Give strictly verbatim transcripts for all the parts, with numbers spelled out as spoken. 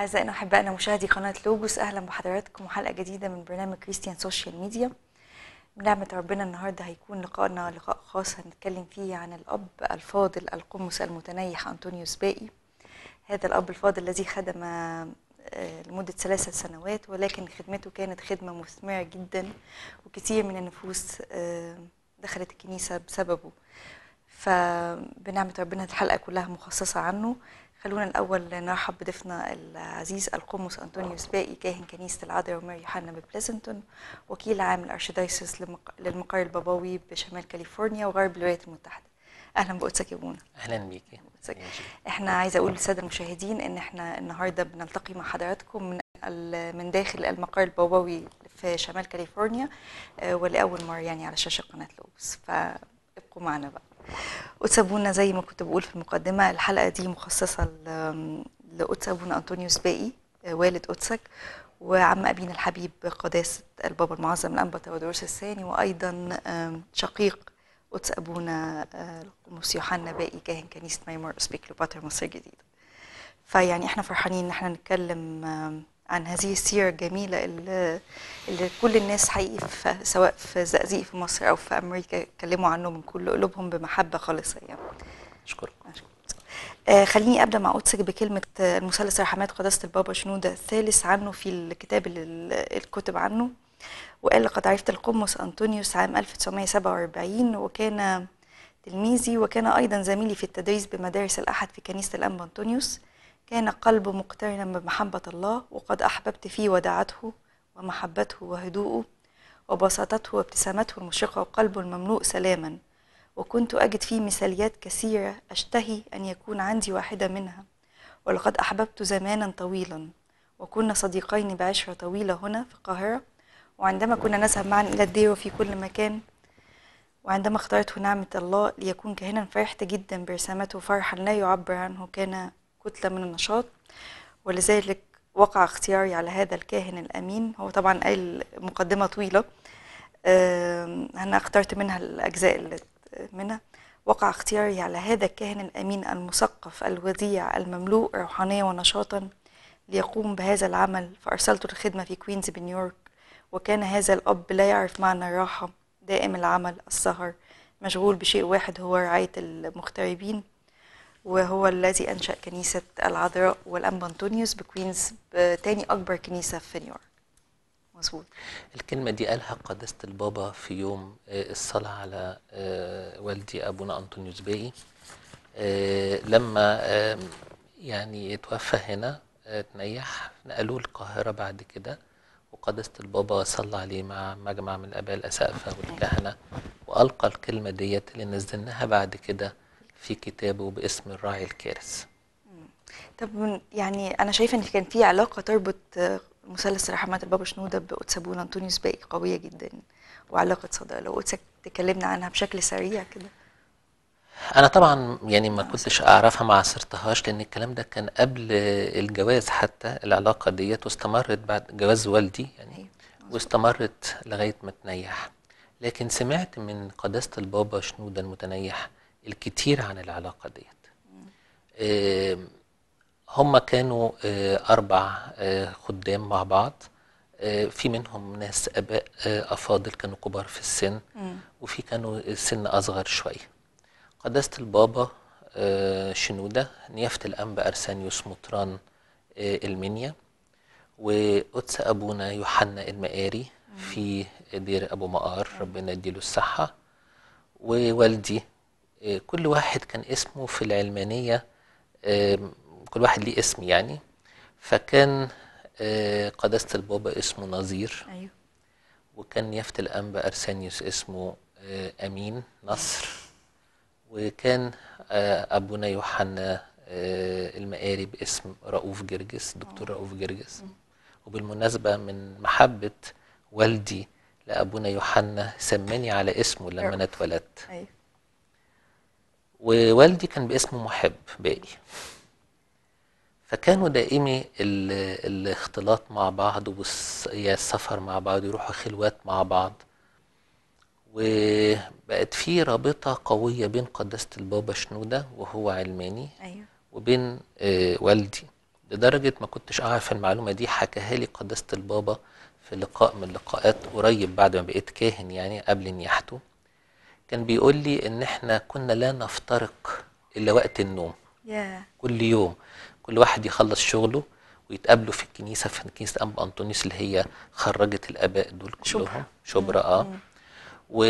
أعزائنا وأحبائنا مشاهدي قناة لوجوس، أهلا بحضراتكم وحلقة جديدة من برنامج كريستيان سوشيال ميديا. بنعمة ربنا النهاردة هيكون لقائنا لقاء خاص هنتكلم فيه عن الأب الفاضل القمص المتنيح أنطونيوس باقي. هذا الأب الفاضل الذي خدم لمدة ثلاثة سنوات، ولكن خدمته كانت خدمة مثمرة جدا، وكثير من النفوس دخلت الكنيسة بسببه. فبنعمة ربنا الحلقة كلها مخصصة عنه. خلونا الأول نرحب بضيفنا العزيز القمص أنطونيوس باقي، كاهن كنيسة العذراء وماري يوحنا ببليزنتون، وكيل عام الأرشدايسس للمقر البابوي بشمال كاليفورنيا وغرب الولايات المتحدة. أهلا بقدسك يا بونا. أهلا بيكي. احنا عايزة أقول للسادة المشاهدين إن احنا النهاردة بنلتقي مع حضراتكم من من داخل المقر البابوي في شمال كاليفورنيا، ولأول مرة يعني على شاشة قناة لوجوس، فابقوا معنا بقى. قدس أبونا، زي ما كنت بقول في المقدمة، الحلقة دي مخصصة لقدس أبونا أنطونيوس باقي، والد قدسك وعم أبينا الحبيب قداسة البابا المعظم الأنبا تودروس الثاني، وأيضا شقيق قدس أبونا القمص يوحنا باقي، كاهن كنيسة مايمور أسبيك كليوباترا مصر الجديدة. فيعني احنا فرحانين ان احنا نتكلم عن هذه السيرة الجميلة اللي, اللي كل الناس حقيقي سواء في زقازيق في مصر أو في أمريكا اتكلموا عنه من كل قلوبهم بمحبة خالصة يعني. أشكرك. آه خليني أبدأ مع قدسك بكلمة المثلث رحمات قداسة البابا شنودة الثالث عنه في الكتاب اللي الكتب عنه، وقال: لقد عرفت القمص أنطونيوس عام ألف وتسعمائة وسبعة وأربعين، وكان تلميذي وكان أيضا زميلي في التدريس بمدارس الأحد في كنيسة الأنبا أنطونيوس. كان قلبه مقترنا بمحبة الله، وقد أحببت فيه وداعته ومحبته وهدوءه وبساطته وابتسامته المشرقة وقلبه المملوء سلاما، وكنت أجد فيه مثاليات كثيرة أشتهي أن يكون عندي واحدة منها. ولقد أحببت زمانا طويلا، وكنا صديقين بعشرة طويلة هنا في القاهرة، وعندما كنا نذهب معا إلى الدير وفي كل مكان. وعندما اختارته نعمة الله ليكون كاهنا فرحت جدا برسامته فرحا لا يعبر عنه، كان كتلة من النشاط، ولذلك وقع اختياري على هذا الكاهن الأمين. هو طبعا قال مقدمة طويلة، أنا اخترت منها الأجزاء اللي منها. وقع اختياري على هذا الكاهن الأمين المثقف الوديع المملوء روحانية ونشاطا ليقوم بهذا العمل، فأرسلته للخدمة في كوينز بنيويورك. وكان هذا الأب لا يعرف معنى الراحة، دائم العمل، السهر، مشغول بشيء واحد هو رعاية المغتربين، وهو الذي أنشأ كنيسة العذراء والأنبا أنطونيوس بكوينز، تاني أكبر كنيسة في نيويورك. مظبوط. الكلمة دي قالها قداسة البابا في يوم الصلاة على والدي أبونا أنطونيوس باقي لما يعني اتوفى هنا، تنيح، نقلوه القاهرة بعد كده، وقداسة البابا صلى عليه مع مجمع من الآباء الأسقفة والكهنة، وألقى الكلمة ديت اللي نزلناها بعد كده في كتابه باسم الراعي الكارث. طب يعني أنا شايفة إن كان في علاقة تربط مثلث رحمات البابا شنودة بقدس أبونا أنطونيوس باقي قوية جدا، وعلاقة صداقة. لو قدسك تكلمنا عنها بشكل سريع كده. أنا طبعا يعني ما كنتش أعرفها، ما عاصرتهاش، لأن الكلام ده كان قبل الجواز حتى، العلاقة ديت، واستمرت بعد جواز والدي يعني، واستمرت لغاية ما تنيح. لكن سمعت من قداسة البابا شنودة المتنيح الكتير عن العلاقة ديت. آه هم كانوا آه أربع آه خدام مع بعض، آه في منهم ناس أباء آه أفاضل كانوا كبار في السن، وفي كانوا السن أصغر شوية. قداسة البابا آه شنودة نيافة الأنبا أرسانيوس مطران آه المنيا، وقدس أبونا يوحنا المقاري في دير أبو مقار، ربنا يديله الصحة، ووالدي. آه كل واحد كان اسمه في العلمانية، آه كل واحد ليه اسم يعني. فكان آه قداسة البابا اسمه نظير، أيوه. وكان نيافة الأنبا أرسانيوس اسمه آه أمين نصر، وكان آه أبونا يوحنا آه المقاري باسم رؤوف جرجس، دكتور رؤوف جرجس. وبالمناسبة من محبة والدي لأبونا يوحنا سماني على اسمه لما أنا اتولدت. أيوه. ووالدي كان باسمه محب باقي. فكانوا دائمي الاختلاط مع بعض والسفر مع بعض، يروحوا خلوات مع بعض، وبقت في رابطة قوية بين قداسة البابا شنودة وهو علماني، أيوه. وبين آه والدي لدرجة ما كنتش أعرف المعلومة دي، حكاها لي قداسة البابا في لقاء من اللقاءات قريب بعد ما بقيت كاهن يعني قبل نياحته. كان بيقول لي إن إحنا كنا لا نفترق إلا وقت النوم. ياه. كل يوم كل واحد يخلص شغله ويتقابلوا في الكنيسة، في كنيسة أنبا أنطونيوس اللي هي خرجت الآباء دول كلهم، شبرا. شبرا. مم. اه مم. و...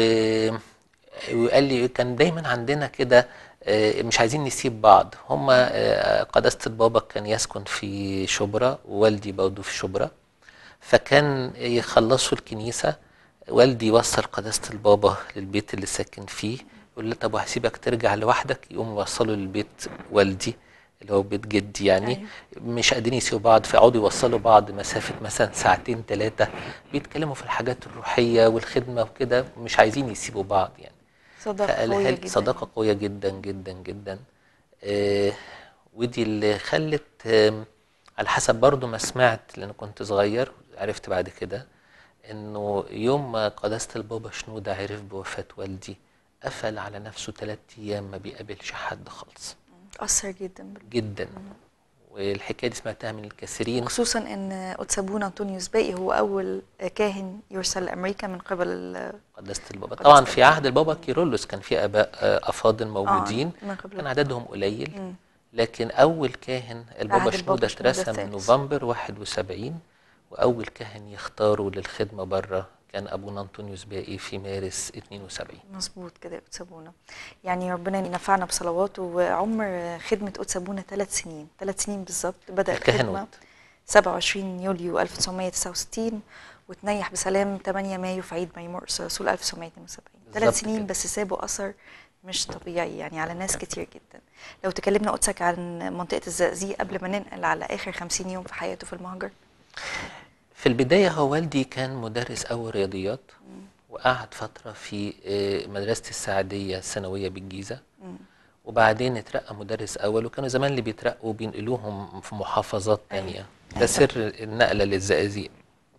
وقال لي كان دايما عندنا كده، آه، مش عايزين نسيب بعض. هما آه، قداسة البابا كان يسكن في شبرا، ووالدي برضه في شبرا، فكان يخلصوا الكنيسة، والدي يوصل قداسة البابا للبيت اللي ساكن فيه، يقول له طب وهسيبك ترجع لوحدك، يقوم يوصله للبيت والدي اللي هو بيت جدي يعني. ايوه. مش قادرين يسيبوا بعض، فيقعدوا يوصلوا بعض مسافة مثلا ساعتين ثلاثة، بيتكلموا في الحاجات الروحية والخدمة وكده، مش عايزين يسيبوا بعض يعني. صداقة فقالها قوية لي جدا صداقة يعني. قوية جدا جدا جدا. آه ودي اللي خلت، آه على حسب برضو ما سمعت لأن كنت صغير، عرفت بعد كده إنه يوم ما قداسة البابا شنودة عرف بوفاة والدي، قفل على نفسه ثلاث أيام ما بيقابلش حد خالص. أثر جدا بال... جدا. مم. والحكاية دي سمعتها من الكثيرين. وخصوصا ان قدس ابونا انطونيوس باقي هو اول كاهن يرسل لامريكا من قبل ال- قداسة البابا طبعا قداسة في البابا. عهد البابا كيرلس كان في آباء آه، أفاضل اه، موجودين، من قبل كان البابا. عددهم قليل. مم. لكن أول كاهن في البابا عهد البابا شنودة شنودة اترسم الثالث. نوفمبر واحد وسبعين، وأول كاهن يختاروا للخدمة بره كان أبونا أنطونيوس باقي في مارس اتنين وسبعين. مظبوط كده يا قدس ابونا. يعني ربنا ينفعنا بصلواته. وعمر خدمة قدس ابونا ثلاث سنين، ثلاث سنين بالظبط. بدأ الكهنوت. الخدمة سبعة وعشرين يوليو ألف وتسعمية تسعة وستين، وتنيح بسلام ثمانية مايو في عيد ميمون الرسول ألف وتسعمية اتنين وسبعين. ثلاث بالظبط سنين كده. بس سابوا أثر مش طبيعي يعني على ناس كتير جدا. لو تكلمنا قدسك عن منطقة الزقازيق قبل ما ننقل على آخر خمسين يوم في حياته في المهجر. في البداية هو والدي كان مدرس أول رياضيات، وقعد فترة في آه، مدرسة السعدية الثانوية بالجيزة، مم. وبعدين اترقى مدرس أول. وكانوا زمان اللي بيترقوا بينقلوهم في محافظات أيوة. تانية، ده أيوة. سر النقلة للزقازيق.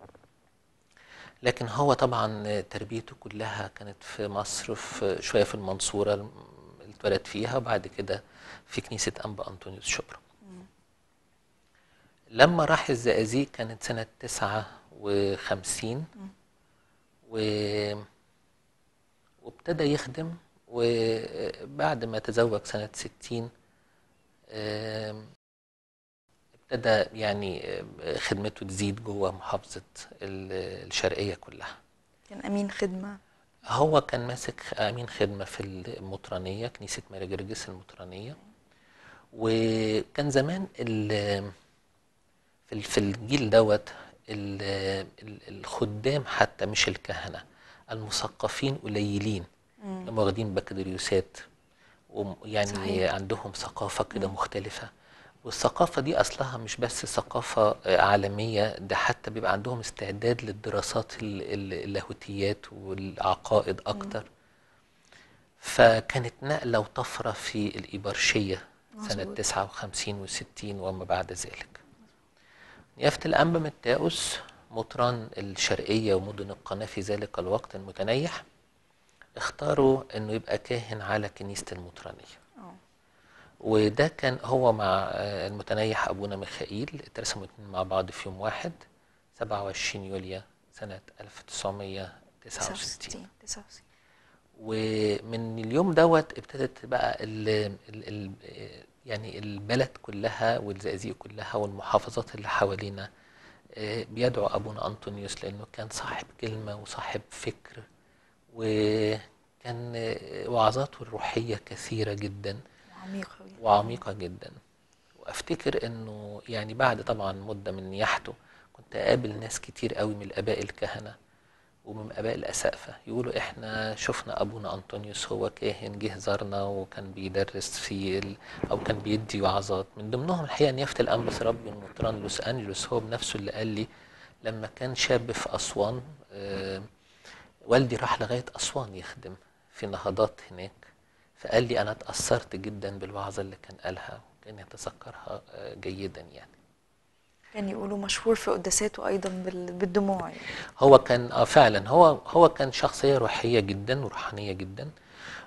لكن هو طبعا تربيته كلها كانت في مصر، في شوية في المنصورة اللي اتولد فيها، وبعد كده في كنيسة أنبا أنطونيوس شبرا. مم. لما راح الزقازيق كانت سنة تسعة وخمسين، مم. و... وابتدى يخدم. وبعد ما تزوج سنة ستين، آم، ابتدى يعني آه، خدمته تزيد جوه محافظة ال- الشرقية كلها. كان أمين خدمة. هو كان ماسك أمين خدمة في المطرانية، كنيسة ماري جرجس المطرانية. وكان زمان ال- في ال- في الجيل دوت ال- ال- الخدام حتى مش الكهنة، المثقفين قليلين، مم. لما واخدين بكالوريوسات، ويعني صحيح. عندهم ثقافة كده مم. مختلفة. والثقافة دي أصلها مش بس ثقافة آه، عالمية، ده حتى بيبقى عندهم استعداد للدراسات ال- ال- اللاهوتيات والعقائد مم. أكتر. فكانت نقلة وطفرة في الإبرشية سنة مظبوط. تسعة وخمسين وستين وما بعد ذلك. نيافة الأنبا متاوس مطران الشرقية ومدن القناة في ذلك الوقت المتنيح، اختاروا انه يبقى كاهن على كنيسة المطرانية. اه. وده كان هو مع آه، المتنيح أبونا ميخائيل، اترسموا اتنين مع بعض في يوم واحد سبعة وعشرين يوليو سنة ألف وتسعمية تسعة تسعة وستين. وستين تسعة وستين. ومن اليوم دوت ابتدت بقى ال ال ال يعني البلد كلها والزقازيق كلها والمحافظات اللي حوالينا آه، بيدعو أبونا أنطونيوس، لأنه كان صاحب كلمة وصاحب فكر، وكان آه، وعظاته الروحية كثيرة جدا وعميقة جدا. وعميقة جدا. وافتكر انه يعني بعد طبعا مدة من نياحته كنت اقابل ناس كتير قوي من الاباء الكهنة ومن اباء الاسقفة، يقولوا احنا شفنا ابونا انطونيوس هو كاهن جه زارنا وكان بيدرس في ال... او كان بيدي وعظات. من ضمنهم الحقيقة نيافة الانبا ربي المطران لوس انجلوس، هو بنفسه اللي قال لي لما كان شاب في اسوان، آه والدي راح لغاية اسوان يخدم في نهضات هناك، فقال لي أنا اتأثرت جدا بالوعظة اللي كان قالها، وكان يتذكرها آه، جيدا يعني. كان يقولوا مشهور في قداساته أيضا بال- بالدموع يعني. هو كان آه فعلا هو هو كان شخصية روحية جدا وروحانية جدا.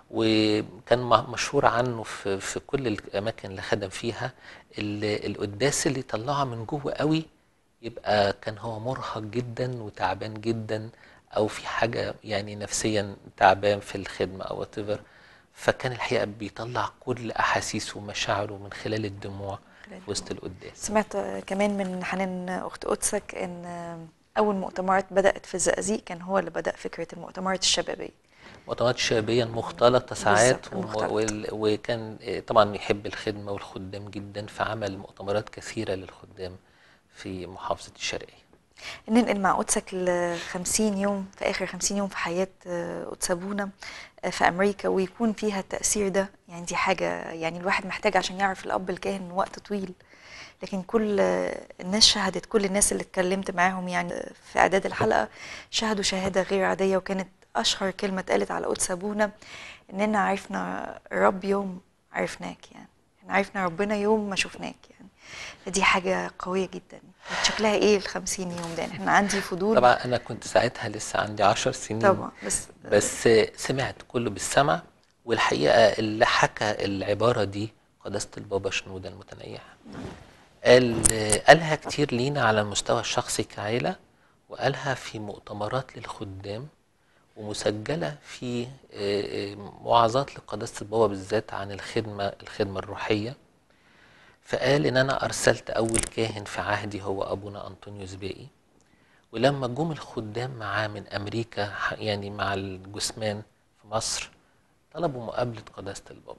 وكان م- مشهور عنه في في كل الاماكن اللي خدم فيها، ال- القداس اللي طلعه من جوه قوي يبقى كان هو مرهق جدا وتعبان جدا، او في حاجه يعني نفسيا تعبان في الخدمه او whatever. فكان الحقيقه بيطلع كل احاسيسه ومشاعره من خلال الدموع في وسط القداس. سمعت كمان من حنان أخت قدسك إن أول مؤتمرات بدأت في الزقازيق كان هو اللي بدأ فكرة المؤتمرات الشبابية. مؤتمرات شبابية مختلطة ساعات، بالظبط، وم- المختلطة. وال- وكان آه، طبعا يحب الخدمة والخدام جدا، فعمل مؤتمرات كثيرة للخدام في محافظة الشرقية. ننقل مع قدسك ل خمسين يوم، في آخر خمسين يوم في حياة آه، قدس أبونا آه، في أمريكا، ويكون فيها التأثير ده. يعني دي حاجة يعني الواحد محتاج عشان يعرف الأب الكاهن وقت طويل. لكن كل آه، الناس شهدت، كل الناس اللي اتكلمت معاهم يعني في إعداد الحلقة شهدوا شهادة غير عادية. وكانت أشهر كلمة اتقالت على قدس أبونا إننا عرفنا الرب يوم عرفناك. يعني احنا عرفنا ربنا يوم ما شفناك. يعني دي حاجة قوية جدا. شكلها ايه الخمسين يوم ده؟ يعني احنا عندي فضول. طبعا أنا كنت ساعتها لسه عندي عشر سنين، طبعا بس بس سمعت كله بالسمع. والحقيقة اللي حكى العبارة دي قداسة البابا شنودة المتنيح، قال قالها كتير لينا على المستوى الشخصي كعيلة، وقالها في مؤتمرات للخدام، ومسجلة في آه، آه، وعظات لقداسة البابا بالذات عن الخدمة الخدمة الروحية. فقال إن أنا أرسلت أول كاهن في عهدي هو أبونا أنطونيوس باقي، ولما جم الخدام معاه من أمريكا ح- يعني مع الجثمان في مصر، طلبوا مقابلة قداسة البابا،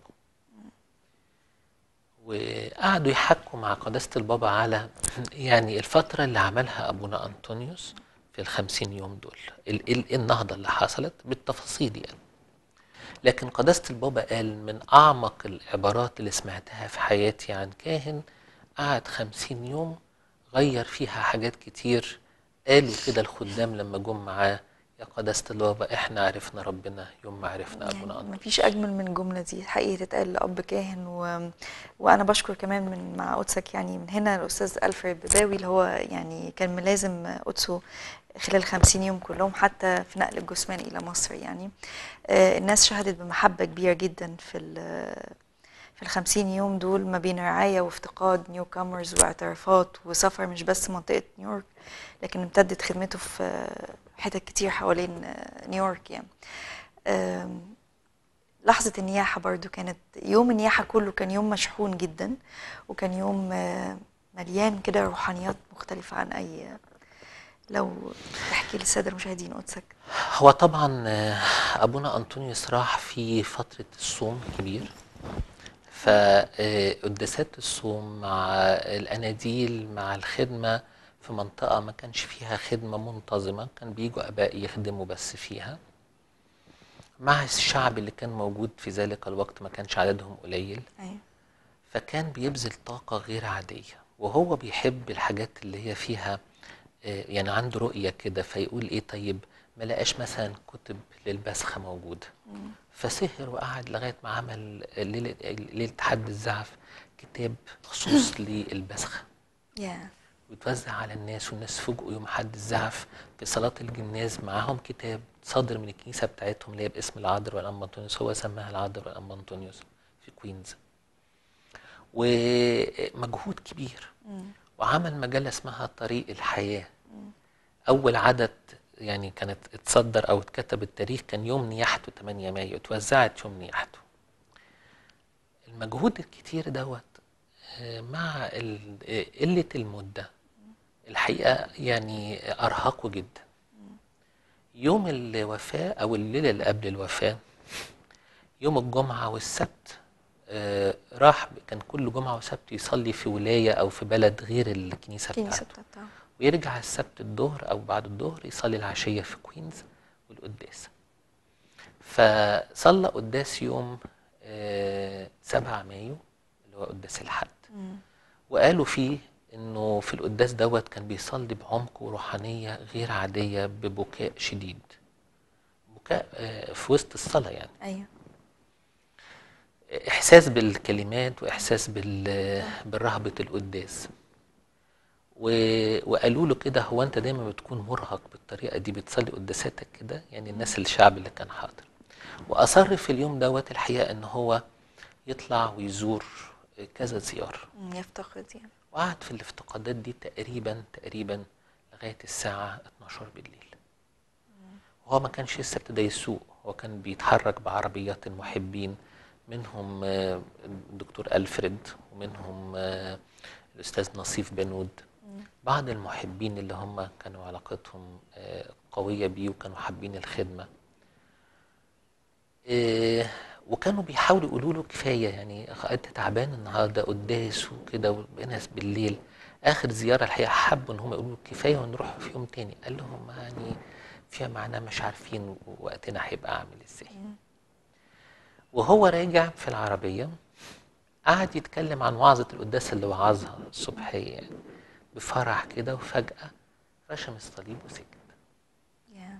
وقعدوا يحكوا مع قداسة البابا على يعني الفترة اللي عملها أبونا أنطونيوس في الخمسين يوم دول، ال- ال- النهضة اللي حصلت بالتفاصيل يعني. لكن قداسة البابا قال من أعمق العبارات اللي سمعتها في حياتي عن كاهن قعد خمسين يوم غير فيها حاجات كتير. قالوا كده الخدام لما جم معاه: يا قداسة البابا احنا عرفنا ربنا يوم ما عرفنا يعني أبونا ما فيش أنطونيوس. اجمل من الجمله دي حقيقي تتقال لاب كاهن. و... وانا بشكر كمان من مع قدسك يعني من هنا الاستاذ الفريد بباوي اللي هو يعني كان ملازم قدسه خلال خمسين يوم كلهم، حتى في نقل الجثمان الى مصر. يعني آه، الناس شهدت بمحبه كبيره جدا في ال- في الخمسين يوم دول، ما بين رعاية وافتقاد نيو كامرز واعترافات وسفر مش بس منطقة نيويورك، لكن امتدت خدمته في حتت كتير حوالين نيويورك. يعني آم، لحظة النياحة برضو كانت يوم النياحة كله كان يوم مشحون جدا، وكان يوم آه، مليان كده روحانيات مختلفة عن أي. لو تحكي للسادة المشاهدين قدسك. هو طبعا آه، أبونا أنطونيوس راح في فترة الصوم الكبير، فقداسات الصوم مع الأناديل مع الخدمة في منطقة ما كانش فيها خدمة منتظمة، كان بيجوا آباء يخدموا بس فيها مع الشعب اللي كان موجود في ذلك الوقت، ما كانش عددهم قليل. أيوة. فكان بيبذل طاقة غير عادية، وهو بيحب الحاجات اللي هي فيها آه، يعني عنده رؤية كده، فيقول ايه طيب ما لقاش مثلا كتب للبسخة موجودة، فسهر وقعد لغاية ما عمل ليلة, ليلة حد الزعف كتاب خصوص للبسخة، يا ويتوزع على الناس، والناس فوجئوا يوم حد الزعف في صلاة الجناز معاهم كتاب صادر من الكنيسة بتاعتهم اللي هي باسم العذراء والأم أنطونيوس، هو سماها العذراء والأم أنطونيوس في كوينز. ومجهود كبير، وعمل مجلة اسمها طريق الحياة. أول عدد يعني كانت اتصدر أو اتكتب التاريخ كان يوم نياحته ثمانية مايو، اتوزعت يوم نياحته. المجهود الكتير دوت آه، مع ال- آه، قلة المدة الحقيقة يعني أرهقه جدا. يوم الوفاة أو الليلة اللي قبل الوفاة، يوم الجمعة والسبت، آه، راح كان كل جمعة وسبت يصلي في ولاية أو في بلد غير الكنيسة الكنيسة بتاعته، بتاعتها. ويرجع السبت الظهر أو بعد الظهر يصلي العشية في كوينز والقداس. فصلى قداس يوم آه، سبعة مايو اللي هو قداس الحد، وقالوا فيه انه في القداس دوت كان بيصلي بعمق وروحانية غير عادية ببكاء شديد، بكاء آه، في وسط الصلاة يعني، أيوة. احساس بالكلمات واحساس بال بالرهبة القداس. و- وقالوا له كده: هو انت دايما بتكون مرهق بالطريقة دي بتصلي قداساتك كده؟ يعني الناس الشعب اللي كان حاضر. واصر في اليوم دوت الحقيقه ان هو يطلع ويزور كذا زياره، مم. يفتقد يعني. وقعد في الافتقادات دي تقريبا تقريبا لغايه الساعه اتناشر بالليل. وهو ما كانش لسه ابتدى يسوق، هو كان بيتحرك بعربيات المحبين، منهم آه، الدكتور ألفريد، ومنهم آه، الأستاذ نصيف بنود، بعض المحبين اللي هم كانوا علاقتهم آه، قوية بيه وكانوا حابين الخدمة. آه، وكانوا بيحاولوا يقولوا له كفاية، يعني انت تعبان النهارده قداس وكده وبقينا بالليل. آخر زيارة الحقيقة حبوا إن هم يقولوا له كفاية ونروح في يوم تاني. قال لهم يعني فيها معناه مش عارفين وقتنا هيبقى عامل ازاي. وهو راجع في العربية قعد يتكلم عن وعظة القداس اللي وعظها الصبحية يعني بفرح كده، وفجأة رشم الصليب وسكت. يا.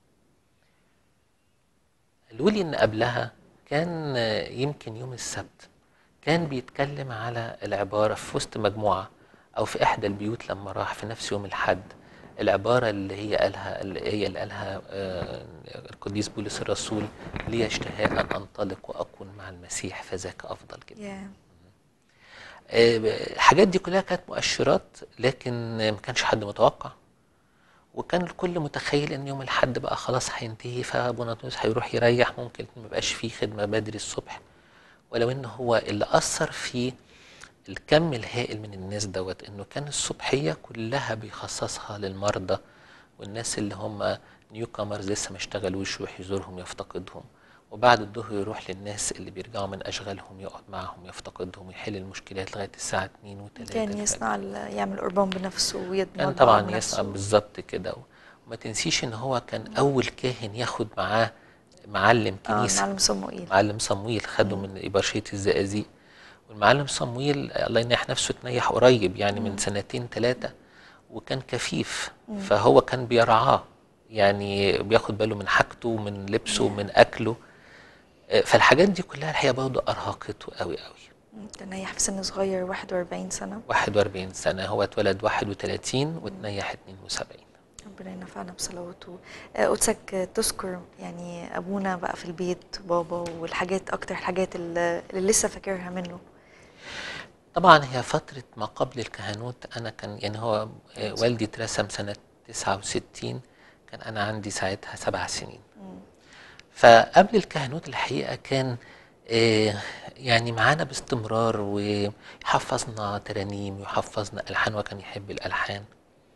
قالوا لي إن قبلها كان آه، يمكن يوم السبت كان بيتكلم على العبارة في وسط مجموعة أو في إحدى البيوت لما راح في نفس يوم الحد، العبارة اللي هي قالها اللي هي اللي قالها آه، القديس بولس الرسول: لي اشتهاء أن أنطلق وأكون مع المسيح فذاك أفضل جدا. يا. آه، الحاجات دي كلها كانت مؤشرات، لكن ما كانش حد متوقع، وكان الكل متخيل ان يوم الحد بقى خلاص هينتهي، فابونا انطونيوس هيروح يريح، ممكن ما يبقاش فيه خدمه بدري الصبح. ولو ان هو اللي اثر في الكم الهائل من الناس دوت انه كان الصبحيه كلها بيخصصها للمرضى والناس اللي هم نيو كامرز لسه ما اشتغلوش، يروح يزورهم يفتقدهم، وبعد الظهر يروح للناس اللي بيرجعوا من اشغالهم يقعد معهم يفتقدهم ويحل المشكلات لغايه الساعه اتنين وتلاتة كان الفجر. يصنع ال- يعمل قربان بنفسه ويدمر كان البقر طبعا يسمع بنفسه. بالظبط كده. وما تنسيش ان هو كان اول كاهن ياخد معاه معلم اه كنيسه، المعلم صموئيل. معلم صمويل، خده من إبرشية الزقازيق. والمعلم صمويل الله ينيح نفسه اتنيح قريب يعني من سنتين ثلاثة، وكان كفيف، فهو كان بيرعاه، يعني بياخد باله من حاجته ومن لبسه ومن أكله. آه، فالحاجات دي كلها الحقيقة برضه أرهقته قوي قوي. مم. كان نايح في سن صغير واحد وأربعين سنة. واحد وأربعين سنة، هو اتولد واحد وتلاتين واتنيح اتنين وسبعين. ربنا ينفعنا بصلواته. آه، قدسك تذكر يعني أبونا بقى في البيت بابا والحاجات أكتر الحاجات اللي اللي لسه فاكرها منه. طبعا هي فترة ما قبل الكهنوت، أنا كان يعني هو آه، والدي اترسم سنة تسعة وستين، كان أنا عندي ساعتها سبع سنين. فقبل الكهنوت الحقيقة كان آه، يعني معانا باستمرار، ويحفظنا ترانيم ويحفظنا ألحان، وكان يحب الألحان.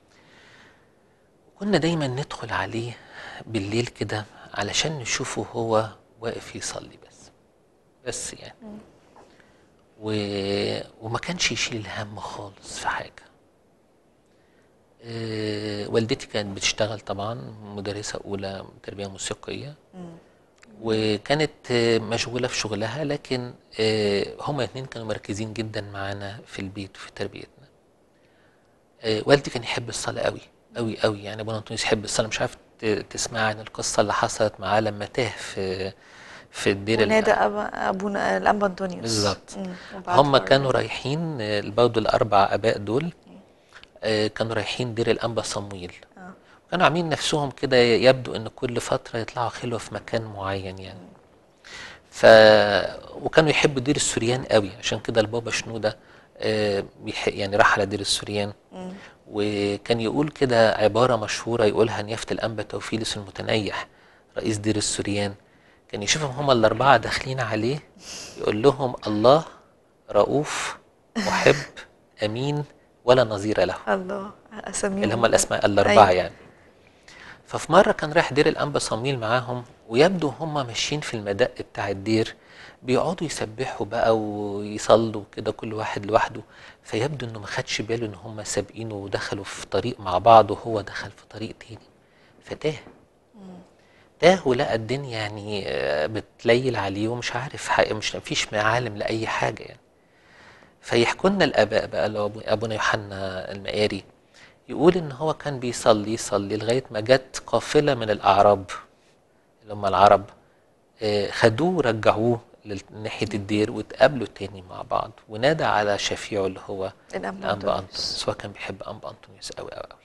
كنا دايما ندخل عليه بالليل كده علشان نشوفه هو واقف يصلي بس بس يعني. و... وما كانش يشيل الهم خالص في حاجة. آه، والدتي كانت بتشتغل طبعا مدرسة أولى تربية موسيقية، وكانت آه، مشغولة في شغلها، لكن آه، هما الاثنين كانوا مركزين جدا معانا في البيت وفي تربيتنا. آه، والدي كان يحب الصلاة قوي قوي قوي، يعني ابونا انطونيوس يحب الصلاة. مش عارف ت- تسمع عن القصة اللي حصلت معاه لما تاه في في الدير ونادى ال- أبا أبونا الأنبا أنطونيوس. بالظبط. مم. وبعته هم برضه. كانوا رايحين آه، برضه الأربع آباء دول آه، كانوا رايحين دير الأنبا صمويل. اه. كانوا عاملين نفسهم كده، يبدو ان كل فترة يطلعوا خلوة في مكان معين يعني. ف وكانوا يحبوا دير السوريان قوي، عشان كده البابا شنودة آه، بيح... يعني راح على دير السوريان. وكان يقول كده عبارة مشهورة يقولها نيافة الأنبا توفيلس المتنيح رئيس دير السوريان، كان يشوفهم هما الأربعة داخلين عليه يقول لهم: الله رؤوف محب أمين ولا نظير له، الله اللي هم أساميهم. الأسماء الأربعة أيوه. يعني. ففي مرة كان رايح دير الأنبا صمويل معاهم، ويبدو هم ماشيين في المدق بتاع الدير بيقعدوا يسبحوا بقى ويصلوا كده كل واحد لوحده، فيبدو انه ما خدش باله ان هم سابقينه ودخلوا في طريق مع بعض وهو دخل في طريق تاني، فتاه. تاه ولقى الدنيا يعني آه، بتليل عليه ومش عارف حق، مش مفيش معالم لأي حاجة يعني. فيحكوا لنا الآباء بقى اللي هو أبو- أبونا يوحنا المقاري، يقول ان هو كان بيصلي يصلي لغايه ما جت قافله من الاعراب اللي هم العرب، آه، خدوه ورجعوه ناحيه الدير واتقابلوا تاني مع بعض، ونادى على شفيعه اللي هو الأنبا الانبا أنطونيوس. انطونيوس. هو كان بيحب انبا انطونيوس قوي قوي قوي.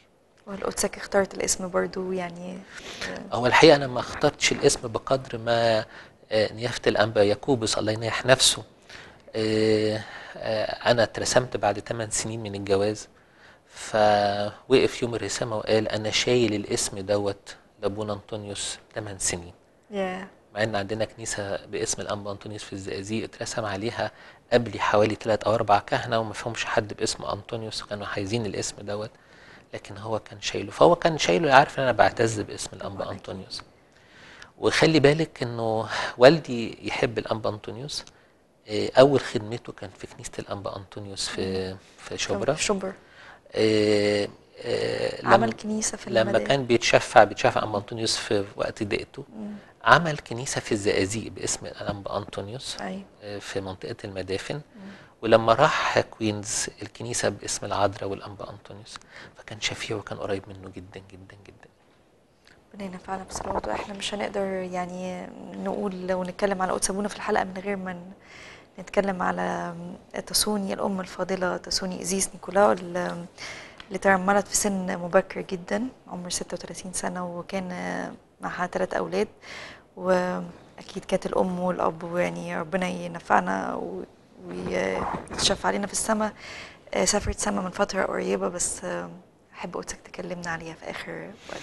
والقدسك اختارت الاسم برضو يعني. هو الحقيقة أنا ما اخترتش الاسم بقدر ما آه، نيافة الأنبا يعقوبس الله ينيح نفسه. آه، آه، أنا اترسمت بعد ثمان سنين من الجواز، فوقف يوم الرسامة وقال أنا شايل الاسم دوت لأبونا أنطونيوس ثمان سنين. يا مع إن عندنا كنيسة باسم الأنبا أنطونيوس في الزقازيق اترسم عليها قبلي حوالي ثلاث أو أربع كهنة وما فيهمش حد باسم أنطونيوس، كانوا عايزين الاسم دوت، لكن هو كان شايله. فهو كان شايله عارف إن أنا بعتز باسم الأنبا طبعا اكيد. أنطونيوس. وخلي بالك إنه والدي يحب الأنبا أنطونيوس. آه، أول خدمته كان في كنيسة الأنبا أنطونيوس في في في شبرا. شبر. آه، آه، عمل لما كنيسة في لما المدارس. كان بيتشفع بيتشفع أنبا أنطونيوس في وقت ضيقته، مم. عمل كنيسة في الزقازيق باسم الأنبا أنطونيوس ايوه. آه، في منطقة المدافن. مم. ولما راح كوينز الكنيسة باسم العذراء والأنبا أنطونيوس، فكان شفيع وكان قريب منه جدا جدا جدا. ربنا ينفعنا بصلواته. احنا مش هنقدر يعني نقول ونتكلم على قدس ابونا في الحلقة من غير ما ن- نتكلم على تسوني الأم الفاضلة، تسوني إزيس نيكولاو، اللي اللي ترملت في سن مبكر جدا، عمر ستة وثلاثين سنة، وكان معها ثلاث أولاد. وأكيد كانت الأم والأب، يعني ربنا ينفعنا و- ويتشفع علينا في السماء. آه، سافرت سما من فترة قريبة، بس آه، أحب قدسك تكلمنا عليها في آخر وقت.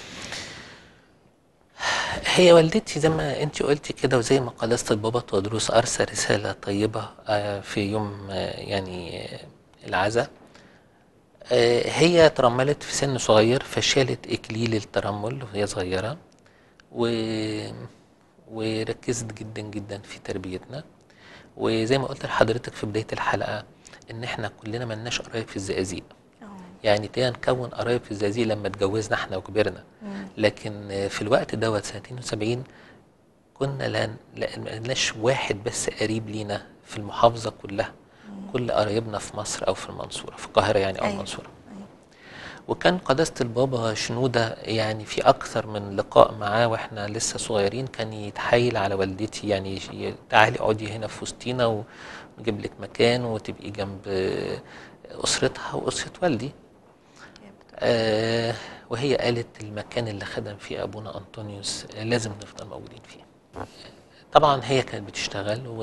هي والدتي زي ما انت قلتي كده، وزي ما قداسة البابا تودروس أرسل رسالة طيبة آه، في يوم آه، يعني آه، العزاء. آه، هي ترملت في سن صغير فشالت إكليل الترمل وهي صغيرة، و... وركزت جدا جدا في تربيتنا. وزي ما قلت لحضرتك في بداية الحلقة إن إحنا كلنا ملناش قرايب في الزقازيق، اه. يعني ابتدينا نكون قرايب في الزقازيق لما اتجوزنا إحنا وكبرنا. مم. لكن آه، في الوقت دوت سنة اتنين وسبعين كنا لا لا- ملناش واحد بس قريب لينا في المحافظة كلها. مم. كل قرايبنا في مصر أو في المنصورة، في القاهرة يعني أو أيوة. المنصورة. أيوة. وكان قداسة البابا شنودة يعني في أكثر من لقاء معاه وإحنا لسه صغيرين كان يتحايل على والدتي، يعني ي- تعالي اقعدي هنا في وسطينا ونجيب لك مكان وتبقي جنب أسرتها وأسرة والدي. آه وهي قالت المكان اللي خدم فيه أبونا أنطونيوس آه، لازم نفضل موجودين فيه. طبعا هي كانت بتشتغل و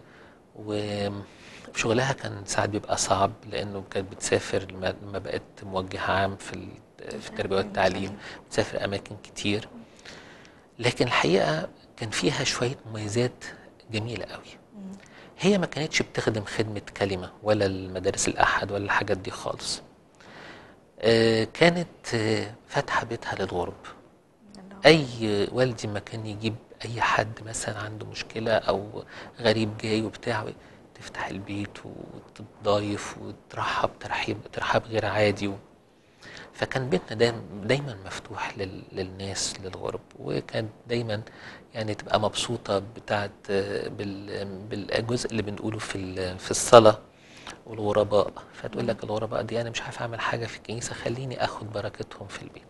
وشغلها كان ساعات بيبقى صعب لأنه كانت بتسافر لما لما بقت موجهة عام في ال- في التربية والتعليم، بتسافر أماكن كتير. لكن الحقيقة كان فيها شوية مميزات جميلة قوي. مم. هي ما كانتش بتخدم خدمة كلمة ولا المدارس الأحد ولا الحاجات دي خالص. آه، كانت آه، فاتحة بيتها للغرب. الله. أي والدي ما كان يجيب أي حد مثلا عنده مشكلة أو غريب جاي وبتاع، تفتح البيت وتضايف وترحب ترحيب ترحاب غير عادي و... فكان بيتنا دايما, دايما مفتوح لل... للناس للغرب. وكانت دايما يعني تبقى مبسوطة بتاعت آه، بال... بالجزء اللي بنقوله في ال... في الصلاة والغرباء. فتقول مم. لك الغرباء دي أنا مش عارف أعمل حاجة في الكنيسة، خليني أخد بركتهم في البيت.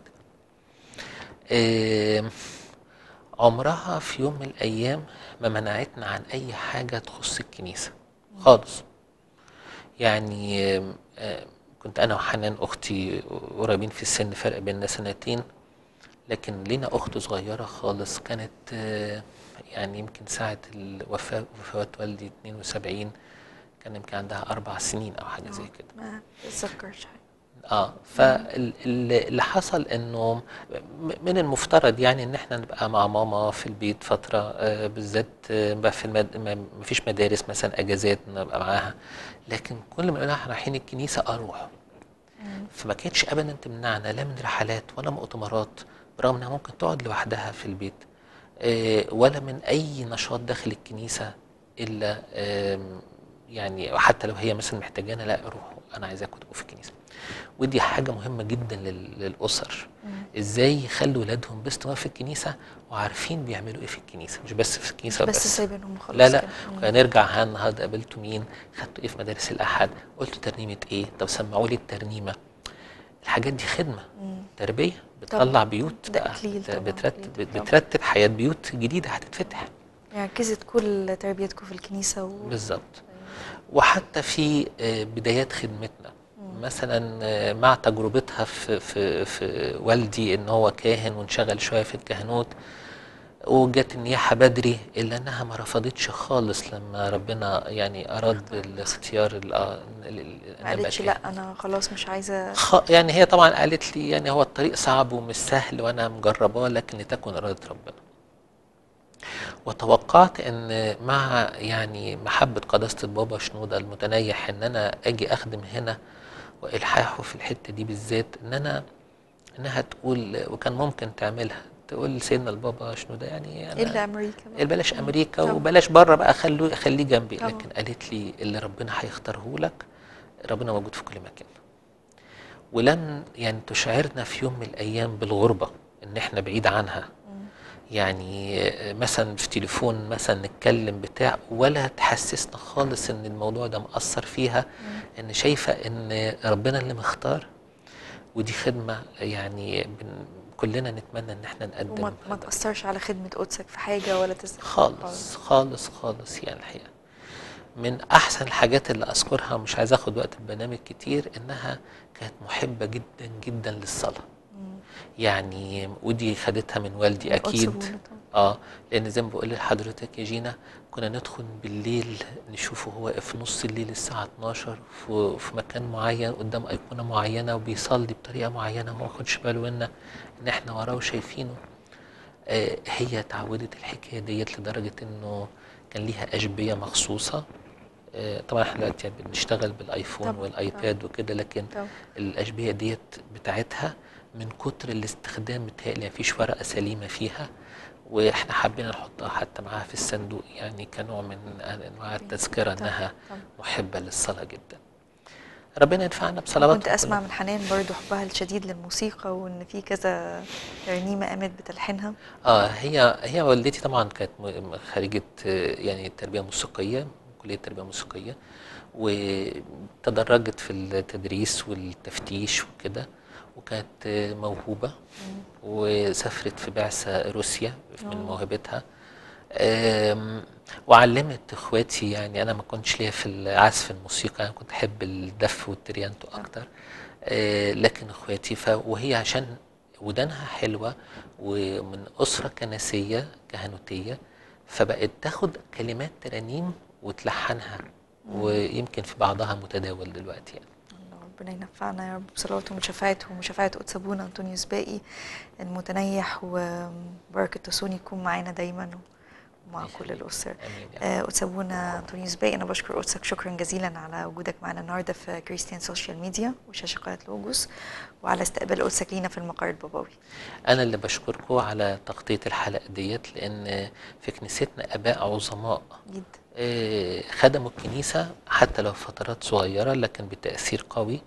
آه، عمرها في يوم من الأيام ما منعتنا عن أي حاجة تخص الكنيسة خالص. يعني آم، آم، كنت أنا وحنان أختي قريبين في السن، فرق بيننا سنتين، لكن لينا أخت صغيرة خالص كانت آه، يعني يمكن ساعة الوفاة وفاة والدي اتنين وسبعين كان يمكن عندها أربع سنين أو حاجة زي اه، كده. ما بتذكرش حاجة. اه فاللي حصل انه م- من المفترض يعني ان احنا نبقى مع ماما في البيت فتره آه بالذات آه بقى في المد... ما ما فيش مدارس مثلا اجازات نبقى معاها، لكن كل ما نقول احنا رايحين الكنيسه اروح. مم. فما كانتش ابدا تمنعنا لا من رحلات ولا مؤتمرات، برغم انها ممكن تقعد لوحدها في البيت، آه ولا من اي نشاط داخل الكنيسه الا آم، يعني حتى لو هي مثلا محتاجانا، لا روحوا انا عايزاكم تبقوا في الكنيسه. ودي حاجة مهمة جدا لل- للأسر، مم. ازاي يخلوا ولادهم باستمرار في الكنيسة وعارفين بيعملوا ايه في الكنيسة، مش بس في مش الكنيسة بس بس. سايبينهم لا وخلاص لا، كده. مم. هنرجع ها النهارده قابلتوا مين، خدتوا ايه في مدارس الأحد، قلتوا ترنيمة ايه، طب سمعوا لي الترنيمة. الحاجات دي خدمة مم. تربية طبعا بتطلع بيوت ده بقى إكليل، بت- طبعا إكليل بترتب طبعا. بترتب حياة بيوت جديدة هتتفتح. يعني ركزت كل تربيتكم في الكنيسة و... بالظبط. وحتى في آه، بدايات خدمتنا مثلا آه، مع تجربتها في في في والدي ان هو كاهن وانشغل شويه في الكهنوت، وجت النياحه بدري، الا انها ما رفضتش خالص لما ربنا يعني اراد اختار. بالاختيار ال- آه، ال- ال- ما ان ابقى قالتش كاهن. لا انا خلاص مش عايزه. خ- يعني هي طبعا قالت لي يعني هو الطريق صعب ومش سهل وانا مجرباه، لكن لتكن اراده ربنا. وتوقعت ان مع يعني محبه قداسه البابا شنوده المتنيح ان انا اجي اخدم هنا والحاحه في الحته دي بالذات، ان انا انها تقول، وكان ممكن تعملها، تقول لسيدنا البابا شنوده يعني الا انا امريكا بقى. بلاش مم. امريكا طبعا وبلاش بره بقى، خلوه خليه جنبي. طبعا. لكن قالت لي اللي ربنا هيختاره لك، ربنا موجود في كل مكان. ولم يعني تشعرنا في يوم من الايام بالغربه ان احنا بعيد عنها. مم. يعني مثلا في تليفون مثلا نتكلم بتاع، ولا تحسسنا خالص ان الموضوع ده مأثر فيها، مم. ان شايفه ان ربنا اللي مختار. ودي خدمه يعني بن كلنا نتمنى ان احنا نقدم وما ما هذا تأثرش على خدمة قدسك في حاجة ولا تز خالص خالص خالص. يعني الحقيقه من احسن الحاجات اللي اذكرها، مش عايز اخد وقت البرنامج كتير، انها كانت محبه جدا جدا للصلاه. مم. يعني ودي خدتها من والدي من قدس اكيد. ابونا طبعا. اه لان زي ما بقول لحضرتك يا جينا، كنا ندخل بالليل نشوفه هو واقف في نص الليل الساعه اتناشر في, في مكان معين قدام ايقونه معينه وبيصلي بطريقه معينه وما واخدش باله منا ان احنا وراه وشايفينه. آه هي اتعودت الحكايه ديت لدرجه انه كان ليها اشبيه مخصوصه. آه طبعا احنا دلوقتي بنشتغل بالايفون طبعا طبعا والايباد وكده، لكن طبعا. الاشبيه ديت بتاعتها من كتر الاستخدام متهيألي مفيش ورقه سليمه فيها، واحنا حابين نحطها حتى معاها في الصندوق، يعني كنوع من انواع التذكره طبعا انها طبعا. محبه للصلاه جدا. ربنا ينفعنا وكنت بصلواتهم اسمع كلها. من حنان برضو حبها الشديد للموسيقى، وان في كذا ترنيمة قامت بتلحينها. اه هي هي والدتي طبعا كانت م- خريجه آه، يعني تربيه موسيقيه، كليه تربيه موسيقيه، وتدرجت في التدريس والتفتيش وكده، وكانت آه، موهوبه، مم. وسافرت في بعثه روسيا من اه. موهبتها. آم، وعلمت اخواتي. يعني انا ما كنتش ليا في العزف الموسيقى، انا كنت احب الدف والتريانتو طبعا. اكتر. آه، لكن اخواتي ف... وهي عشان ودانها حلوه ومن اسره كنسيه كهنوتيه، فبقت تاخد كلمات ترانيم وتلحنها، مم. ويمكن في بعضها متداول دلوقتي يعني. الله ربنا ينفعنا يا رب بصلواته وشفاعته وشفاعة قدس ابونا انطونيوس باقي المتنيح، وبركة تصوني يكون معانا دايما ومع كل الأسر. امين يا رب. آه، قدس ابونا انطونيوس باقي، انا بشكر قدسك شكرا جزيلا على وجودك معنا النهارده في كريستيان سوشيال ميديا وشاشه قناه لوجوس، وعلى استقبال قدسك لينا في المقر البابوي. انا اللي بشكركم على تغطيه الحلقه ديت، لان في كنيستنا اباء عظماء جدا. آه، خدموا الكنيسة حتى لو فترات صغيرة لكن بتأثير قوي،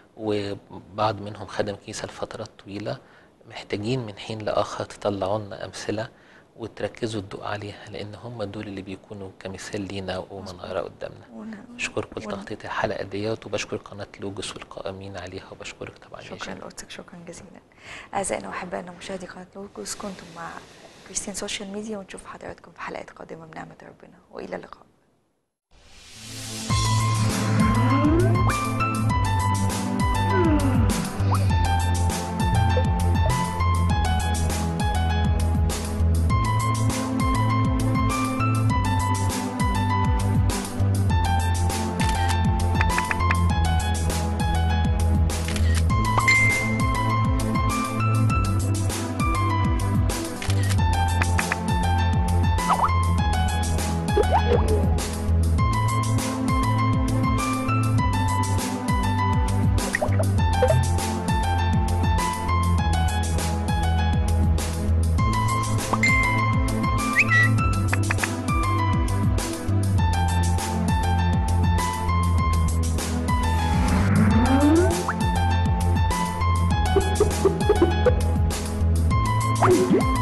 وبعض منهم خدم الكنيسة لفترات طويلة. محتاجين من حين لآخر تطلعوا لنا أمثلة وتركزوا الضوء عليها، لأن هم دول اللي بيكونوا كمثال لينا ومنارة قدامنا. ون... بشكركم ون... لتغطية الحلقة ديت، وبشكر قناة لوجوس والقائمين عليها، وبشكرك طبعا يا شكرا جينا. لقدسك شكرا جزيلا. أعزائنا وأحبائنا مشاهدي قناة لوجوس، كنتم مع كريستيان سوشيال ميديا، ونشوف حضراتكم في حلقات قادمة بنعمة ربنا، وإلى اللقاء. Thank you.